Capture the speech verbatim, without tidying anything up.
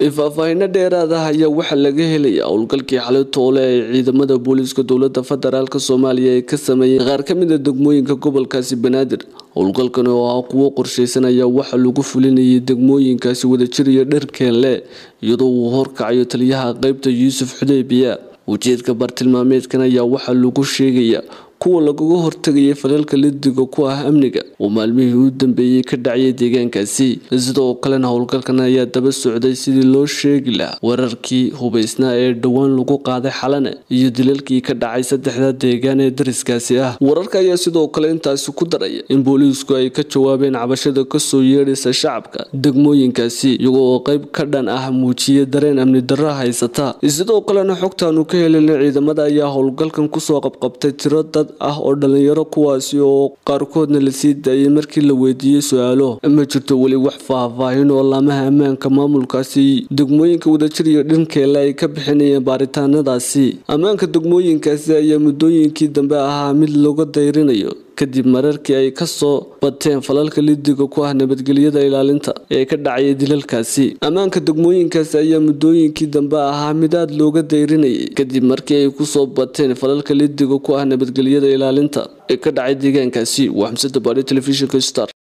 faahfaahin dheeraad ah ayaa waxa laga helay howlgalkii xalay toole ee ciidamada booliska dowladda federaalka Soomaaliya ay ka sameeyeen qaar ka mid ah degmooyinka gobolkaasi Banaadir. Howlgalkan oo ah kuwo qorsheysan ayaa waxa lagu fulinayay degmooyinkaasi wadajir iyo dharkeenle iyadoo uu horkacayo taliyaha qaybta Yuusuf Xudaybiya. Ujeedka bartilmaameedkan ayaa waxa lagu sheegayaa kuwa lagu hortagay falalka lidiga ku ah amniga oo maalmihii u dambeeyay ka dhacay deegaankaasi. Sidoo kale howlgalkan ayaa daba socday sidii loo sheegi lahaa wararkii hubeysnaa ee dhawaan lagu qaaday Xalane iyo dilalkii ka dhacay saddexda deegaan ee dariskaasi ah. Wararka ayaa sidoo kale intaas ku daray in booliisku ay ka jawaabeen cabashada ka soo yeedhaysa shacabka degmooyinkaasi iyagoo qayb ka dhan ah muujiyay dareen amni darro haysata. Sidoo kale xogtaan ka helay ciidamada ayaa howlgalkan ku soo qabqabtay tiro dad ah oo dhalinyaro kuwaasi oo qaarkoodna la sii daayay markii la weydiiyay su'aalo. Ma jirto wali wax faahfaahin oo laamaha ammaanka maamulkaasi degmooyinka wadajir iyo dhankeela ay ka bixinayeen baaritaanadaasi. Ammaanka degmooyinkaasi ayaa muddooyinkii dambe ahaa mid laga dayrinayo kadib mararkii ay ka soo bateen falalka lidiga ku ah nabadgelyada ilaalinta ee ka dhacay dilalkaasi. Ammaanka degmooyinkaasi ayaa muddooyinkii dambe ahaa mid aad looga dayrinayay kadib markii ay ku soo bateen falalka lidiga ku ah nabadgelyada ilaalinta ee ka dhacay deegaankaasi. Waa Xamsada Baari Telefishinka Star.